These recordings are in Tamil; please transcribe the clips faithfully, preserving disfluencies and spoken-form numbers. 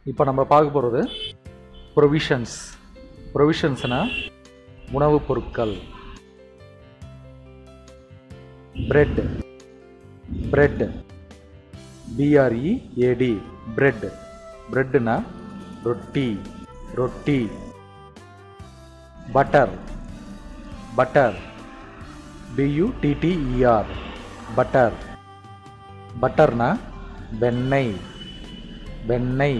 இப்போ நம்ம பார்க்க போகிறது ப்ரொவிஷன்ஸ். ப்ரொவிஷன்ஸ்னால் உணவுப் பொருட்கள். Bread, bread, B R E A D, bread. பிரெட்னா ரொட்டி, ரொட்டி. Butter, butter, B U T T E R, butter. பட்டர்னா வெண்ணெய், வெண்ணெய்.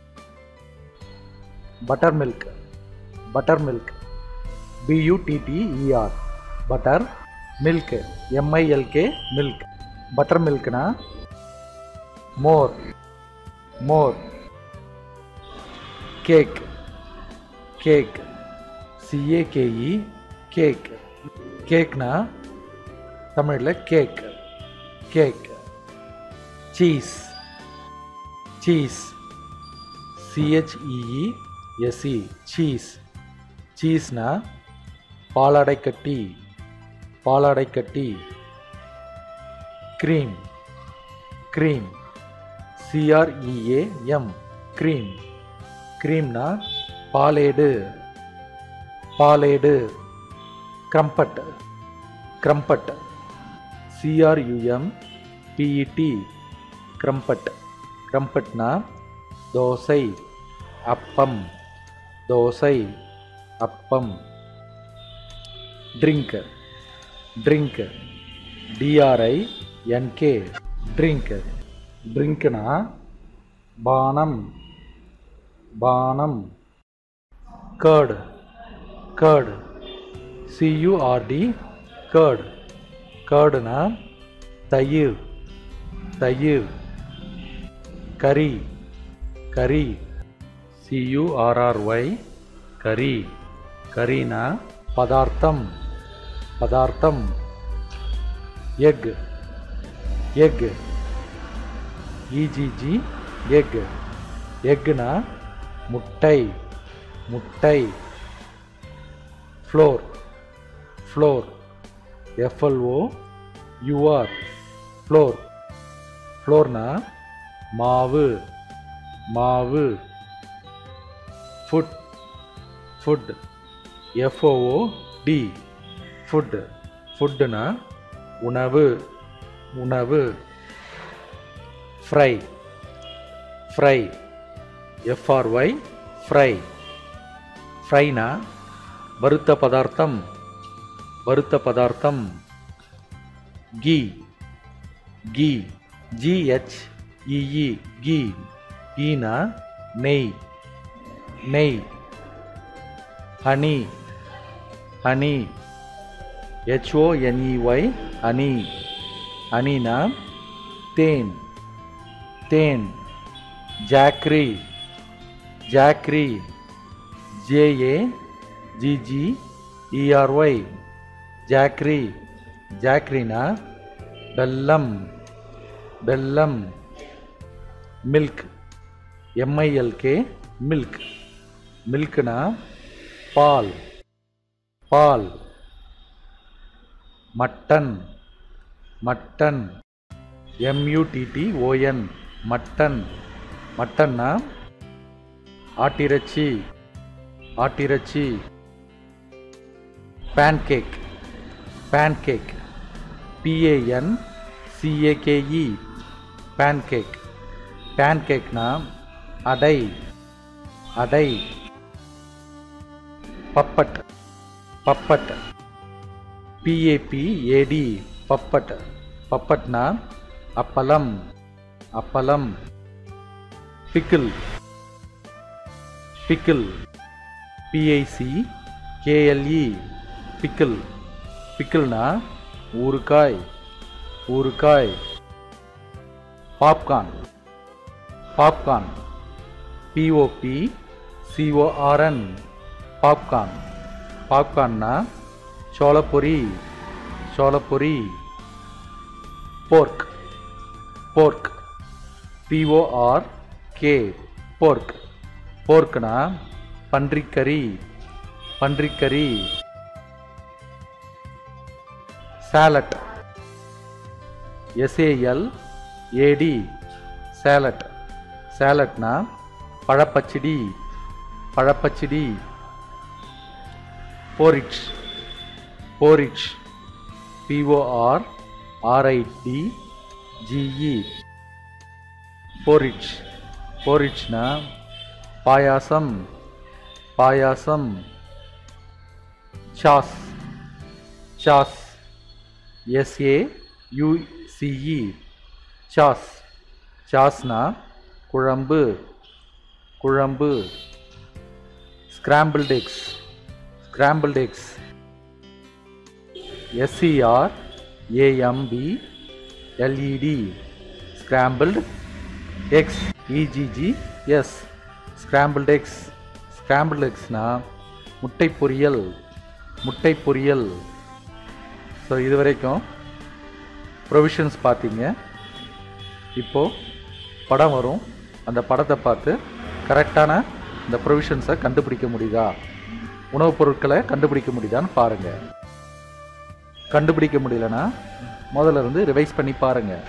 Butter milk, butter milk, B U T T E R, butter milk, M I L K, milk. Butter மில்க்னா மோர், மோர். Cake, cake, C A K E, cake. கேக்னா தமிழில் cake, cake. Cheese, cheese, C H E E S E, cheese. சீஸ்னா பாலாடைக்கட்டி, பாலாடைக்கட்டி. Cream, cream, C R E A M, cream. க்ரீம்னா பாலேடு, பாலேடு. Crumpet, crumpet, C R U M P E T, crumpet. க்ரம்பட்னா தோசை, அப்பம், தோசை, அப்பம். Drink, drink, D R I N K, drink. ட்ரிங்க்னா பானம், பானம். Curd, curd, C U R D, curd. கர்டுனா தயிர், தயிர். Curry, curry, C U R R Y, curry. கறினா பதார்த்தம், பதார்த்தம். Egg, egg, E G G, egg. எக்னா முட்டை, முட்டை. Flour, flour, F L O flour. ஃப்ளோர்னா மாவு, மாவு. Food, food, F O O D, food. ஃபுட்டுனா உணவு, உணவு. Fry, fry, F R Y, fry. ஃப்ரைனா வறுத்த பதார்த்தம், வறுத்த பதார்த்தம். கீ, கீ, ஜிஹெச்இஇ, கீ. கீனா நெய், நெய். Honey, honey, H O N E Y, honey. ஹனினா தேன், தேன். Jaggery, jaggery, J A G G E R Y, jaggery. ஜாக்ரினா வெல்லம், வெல்லம். Milk, M I L K, milk. மில்க்னா பால், பால். Mutton, mutton, எம்யூடிடிஓஎன், mutton. மட்டன்னா ஆட்டிறைச்சி, ஆட்டிறைச்சி. Pancake, pancake, பிஏஎன்சிஏகேஇ, pancake. பேன்கேக்னா அடை, அடை. Puppet, puppet, பிஏபிஏடி, puppet. பப்பட்னா அப்பளம், அப்பளம். Pickle, pickle, PIC KLE, pickle. பிக்கிள்னா ஊறுகாய், ஊறுகாய். Popcorn, popcorn, POP சிஓஆர்என், popcorn. பாப்கார்ன்னா சோளப்பொரி, சோளப்பொரி. போர்க், போர்க், பிஓஆர்கே, போர்க். போர்க்னா பன்றிக்கறி, பன்றிக்கறி. Salad, SAL AD, salad. சாலட்னா பழப்பச்சடி பழப்பச்சடி. porridge porridge p o r r i d g e porridge porridge na பாயாசம் பாயாசம். Sauce sauce s a u c e sauce சாஸ்னா குழம்பு குழம்பு. scrambled eggs scrambled eggs s c r a m b l e d scrambled eggs e g g s scrambled eggs scrambled eggs na முட்டை பொரியல் முட்டை பொரியல். ஸோ இது வரைக்கும் ப்ரொவிஷன்ஸ் பார்த்தீங்க. இப்போது படம் வரும், அந்த படத்தை பார்த்து கரெக்டான இந்த ப்ரொவிஷன்ஸை கண்டுபிடிக்க முடியுதா, உணவுப் பொருட்களை கண்டுபிடிக்க முடியுதான்னு பாருங்கள். கண்டுபிடிக்க முடியலன்னா முதல்ல இருந்து ரிவைஸ் பண்ணி பாருங்கள்.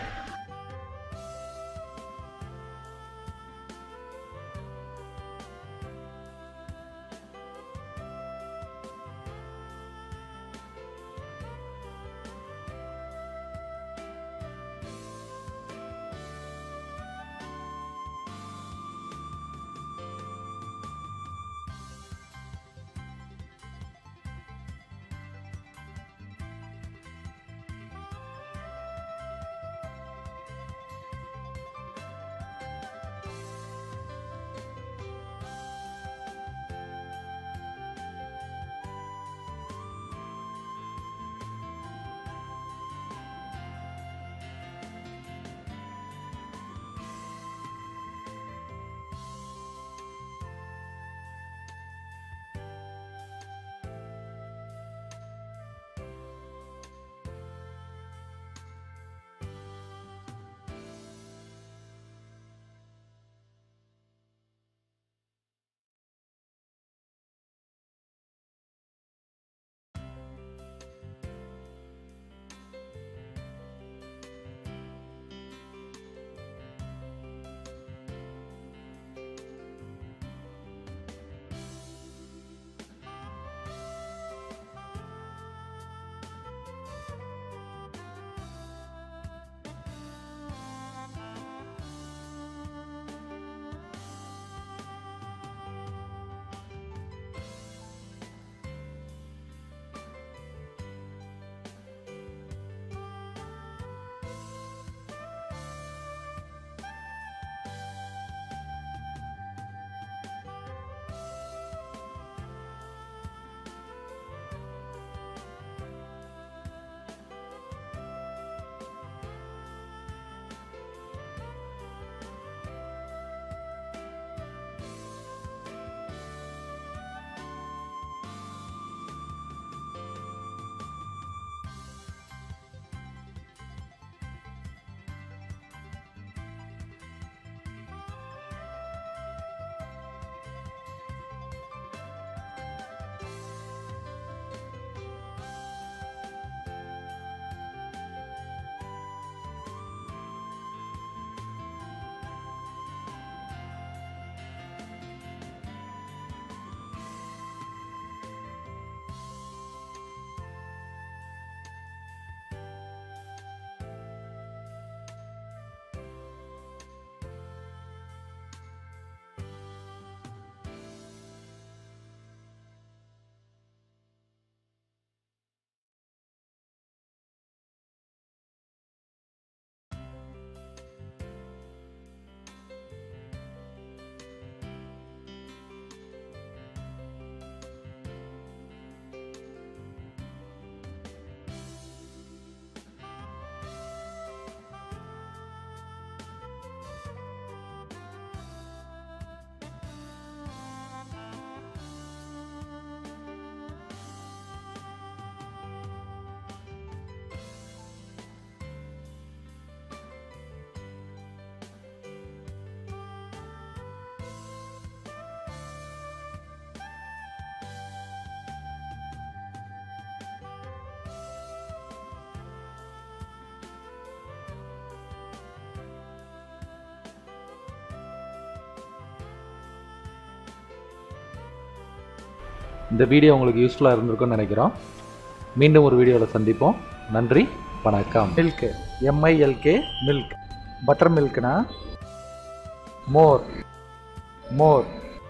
இந்த வீடியோ உங்களுக்கு யூஸ்ஃபுல்லாக இருந்திருக்கும்னு நினைக்கிறோம். மீண்டும் ஒரு வீடியோவில் சந்திப்போம். நன்றி, வணக்கம். Milk, M I L K milk. பட்டர் மில்க்னா மோர், மோர்.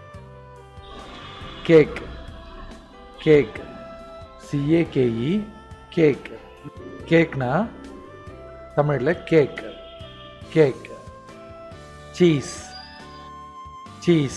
Cake, cake, C A K E cake. கேக்னா தமிழில் cake, cake. Cheese, cheese,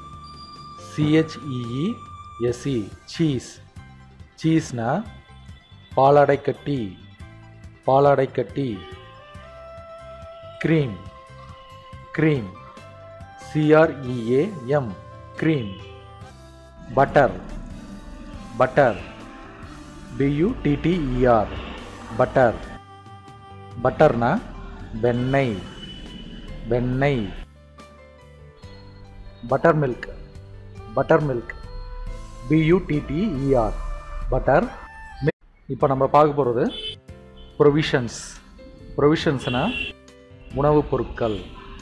C H E E S E cheese. சீஸ்னா பாலாடைக்கட்டி, பாலாடைக்கட்டி. Cream, cream, C R E A M cream. Butter, butter, B U T T E R butter. பட்டர்னா வெண்ணெய், வெண்ணெய். Butter milk, butter milk, B U T T E R butter. இப்போ நம்ம பார்க்க போகிறது ப்ரொவிஷன்ஸ். ப்ரொவிஷன்ஸ்னா உணவுப் பொருட்கள்.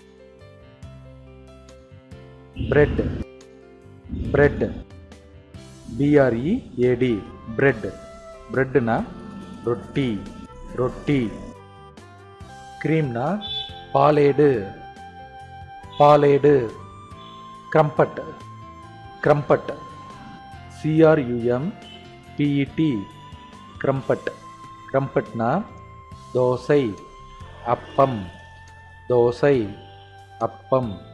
Bread, bread, B R E A D bread. பிரெட்னா ரொட்டி, ரொட்டி. க்ரீம்னா பாலேடு, பாலேடு. Crumpet, crumpet, C R U M P E T crumpet. க்ரம்பட்னா தோசை, அப்பம், தோசை, அப்பம்.